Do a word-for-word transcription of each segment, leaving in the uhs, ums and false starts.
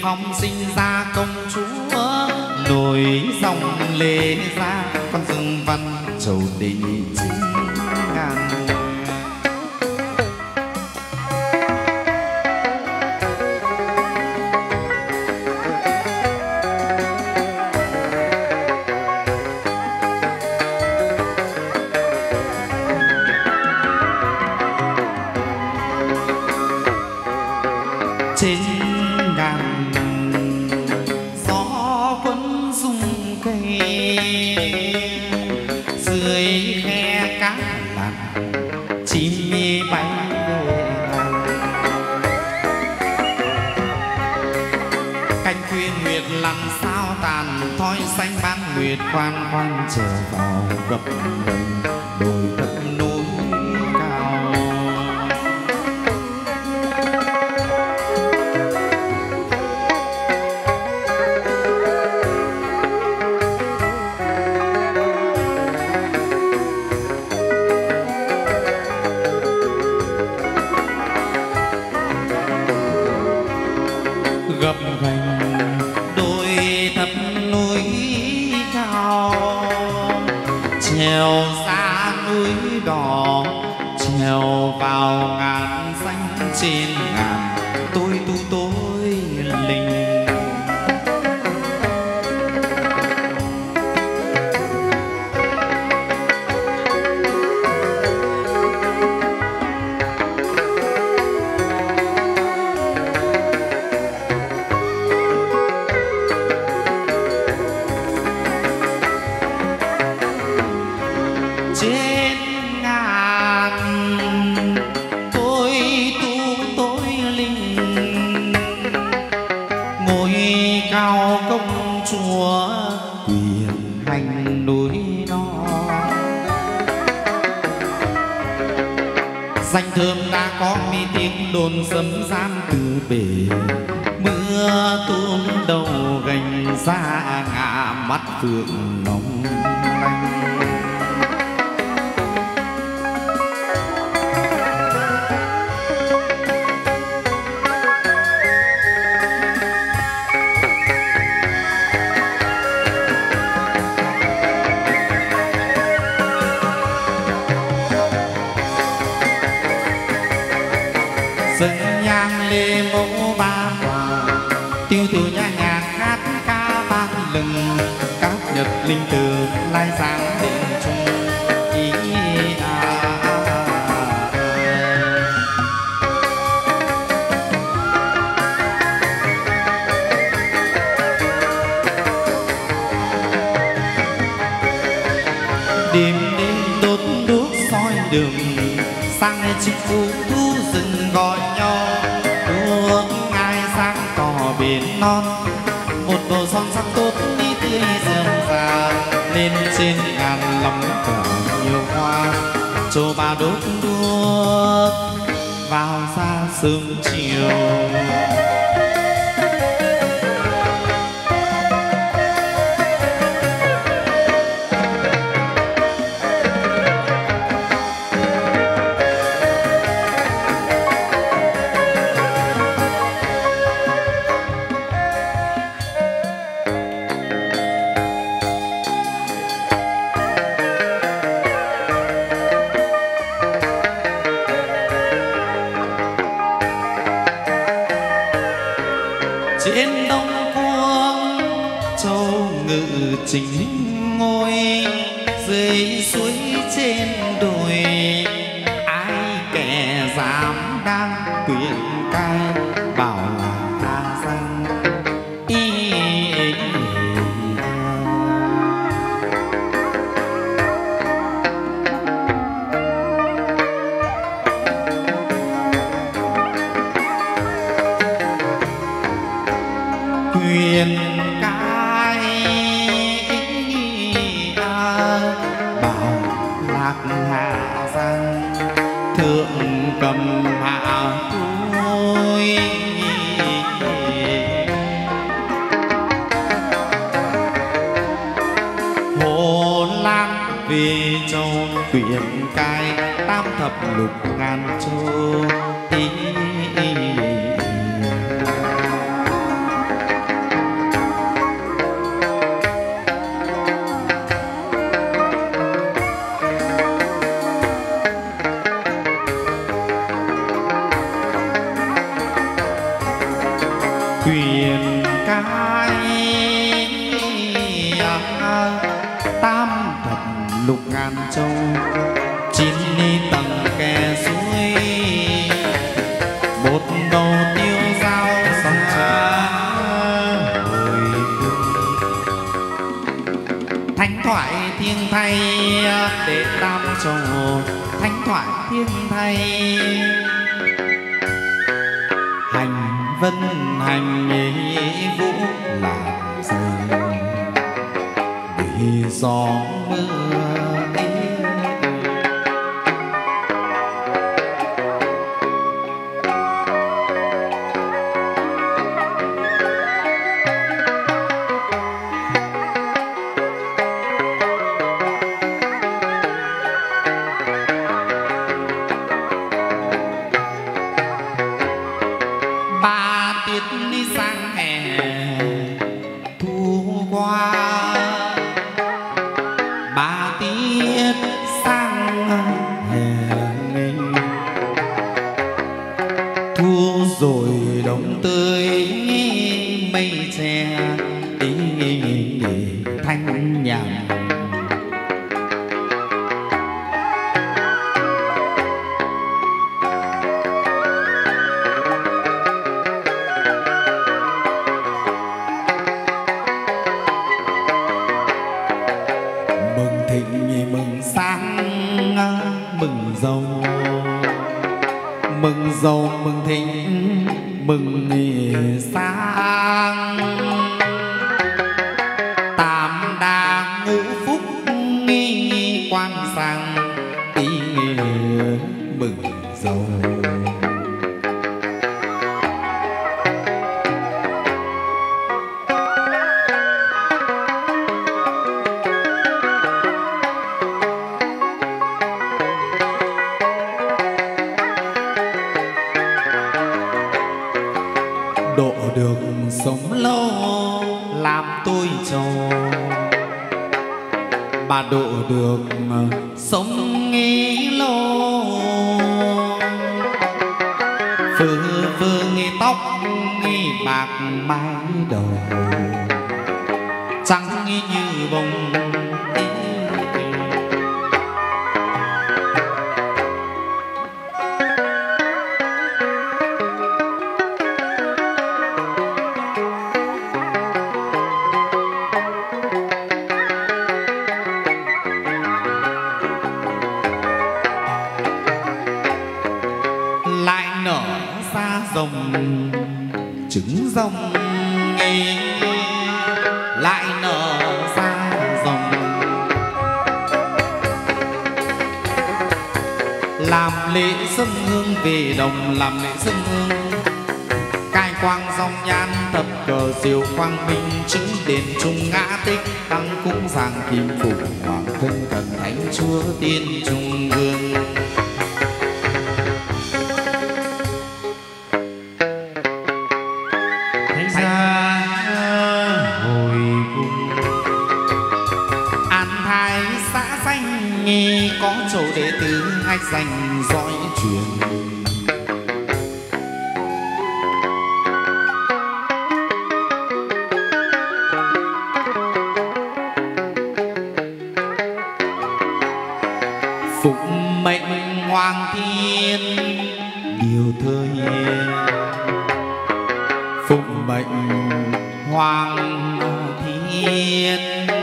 phong sinh ra công chúa, nối dòng lê ra con dương văn châu đình chín ngàn. Trên ngàn gió quân rung cây, dưới khe cá lặn chim bay về. Cánh khuyên nguyệt lặn sao tàn, thoi xanh ban nguyệt khoan khoan trở vào gập gần đồi thấp núi cao. Gập ghềnh đồi thấp núi cao, trèo xa núi đỏ, trèo vào ngàn xanh trên ngàn tôi tu tôi linh. Trên ngàn tôi tu tôi linh, ngôi cao công chúa quyền hành núi non. Danh thơm đã có mi tiếng đồn sấm gian từ bể, mưa tuôn đầu gành ra ngả mắt phượng nóng lanh. Dân nhang lê mẫu ba hòa, tiêu tiểu nhã nhạc hát ca vang lừng, các nhật linh từ lai sáng định chung ý à. Đêm đêm đốt đuốc soi đường, sang ngày chim phù thu rừng gọi nhau, đuốc ngai sang cỏ biển non, một bầu son sắc tốt đi tươi rộn ràng, lên trên ngàn lòng cỏ nhiều hoa, châu ba đốt đuốc vào xa sớm chiều. Trên đông cuông châu ngự chính ngôi, dưới suối trên đồi ai kẻ dám đang quyền cai, bảo là ta danh y. Quyền cai bảo lạc hạ danh, thượng cầm hạ tôi. Hồ Lan về châu quyền cai, tam thập lục ngàn châu ý. quyền cai tam thập lục ngàn châu chín ly tầng kè suối một đầu tiêu dao sông trà hồi thánh thoại thiên thay để tam châu thánh thoại thiên thay hành vân hành vũ làm dây vì gió mưa kim phục hoàng thân thần thánh chúa tiên trung ương. Thánh gia hồi cung an thái xã danh nghi có chỗ đệ tử hay dành dõi truyền. Hoàng thiên điều thời phụng mệnh hoàng thiên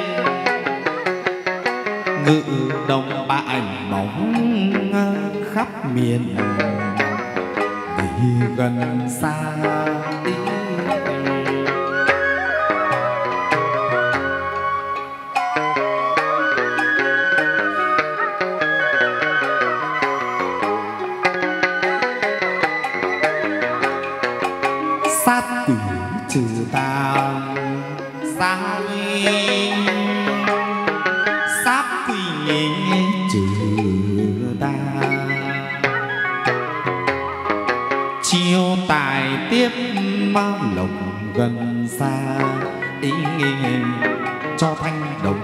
ngự đồng ba ảnh bóng khắp miền vì gần xa đi. Sát quỷ trừ tà sao sát quỷ trừ tà chiêu tài tiếp lộc gần xa ý nghĩa cho thanh đồng.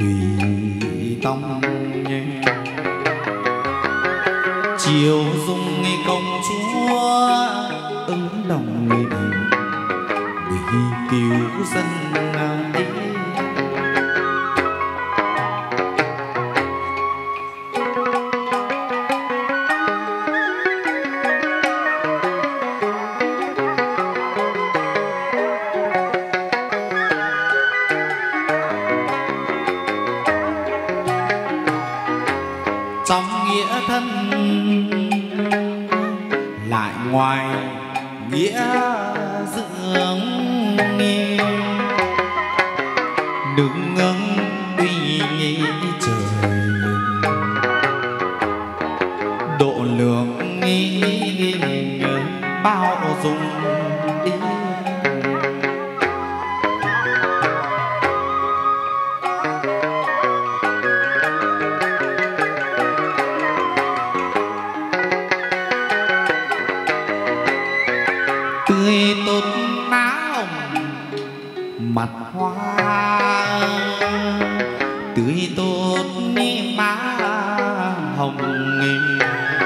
tùy tông chiều dung nghi công chúa ứng đồng người vì cứu dân ấy. Trong nghĩa thân lại ngoài nghĩa dưỡng nghi đừng ngưng uy nghi trời độ lượng nghi bao dung ý. Tươi tốt má hồng mặt hoa tươi tốt ní má hồng nghinh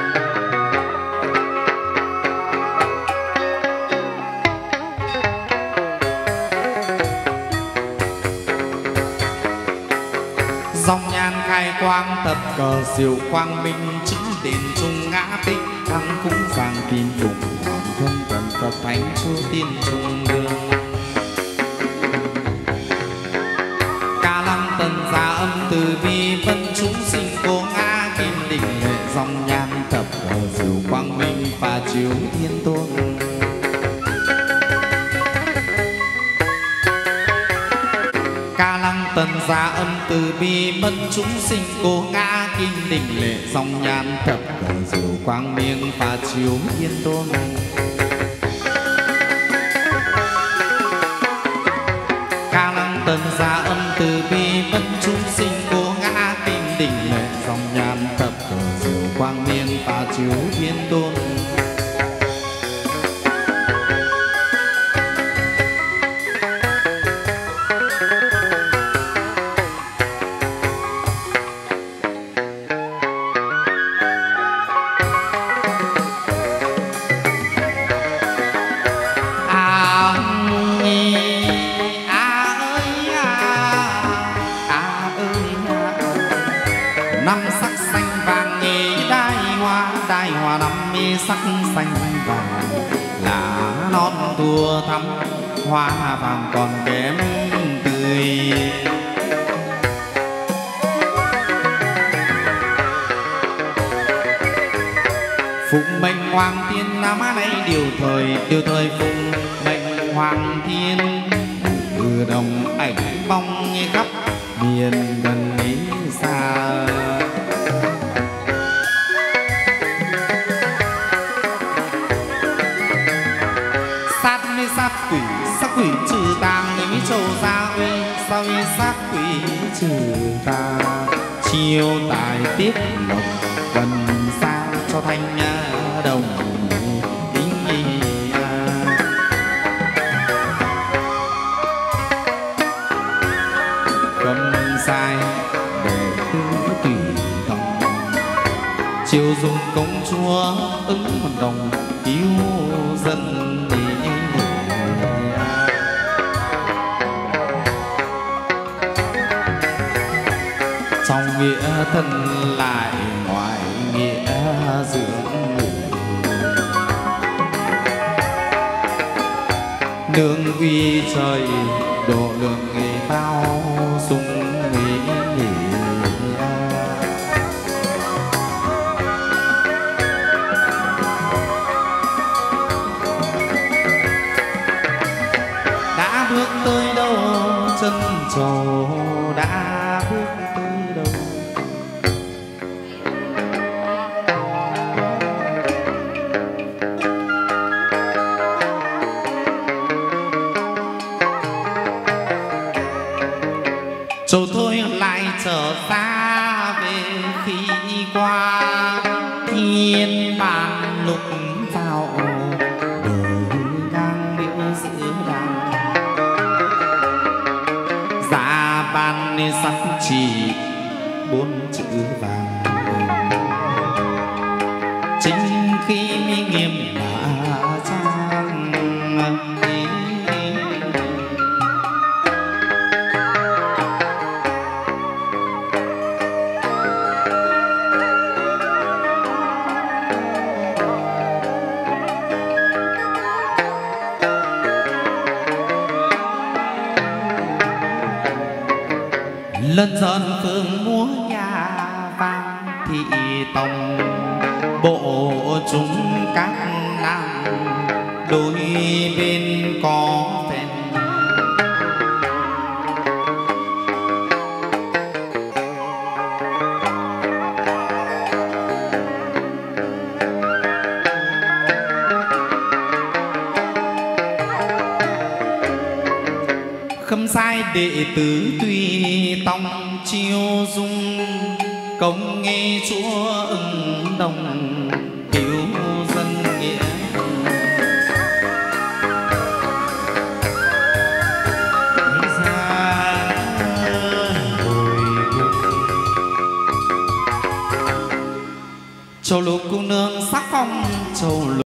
dòng nhan khai quang tập cờ diệu quang minh chính đền trung ngã tích thăng cũng vàng kim trùng hoàng thân tần Phật thánh chúa tiên trung đường ca lăng tần gia âm từ bi vân chúng sinh cô ngã kim đỉnh lệ dòng nhan tập cờ diệu quang minh và chiếu thiên tôn ca lăng tần gia âm từ bi mân chúng sinh cô ngã kim đỉnh lệ dòng nhan thập cờ diệu quang minh và chiếu thiên tôn ca lăng tần gia âm từ bi mân chúng sinh cô ngã kim đỉnh lệ dòng nhan thập cờ diệu quang minh và chiếu thiên tôn năm sắc xanh vàng nhị đai hoa đai hoa năm mi sắc xanh vàng lá non tua thắm hoa vàng còn kém tươi phụng mệnh hoàng thiên nam nay điều thời điều thời phụng mệnh hoàng thiên từ đồng ảnh bóng khắp miền gần ấy xa sát mi sát quỷ sát quỷ trừ tà người mi trầu ra uy sao uy sát quỷ trừ tà chiêu tài tiếp lộc gần xa cho thanh đồng sai để cứ tùy tòng chiều dùng công chúa ứng một đồng cứu dân đi trong nghĩa thân lại ngoài nghĩa dưỡng nương uy trời độ lượng người bao dung đã bước tới đâu chân trầu đã bước tới đâu rồi thôi lại trở ra về khi qua thiên bàn lục vào đời đang liễu giữa đàng giả bàn nên sắc chỉ bốn chữ vàng. Chính khi mi nghiêm đã trang lần dần phương múa nhà vang thị tòng bộ chúng các nam đôi bên có phèn khâm sai đệ tử tuy tông chiêu dung công nghe chúa ưng đồng cứu dân nghĩa. Châu lục cung nương sắc phong châu lục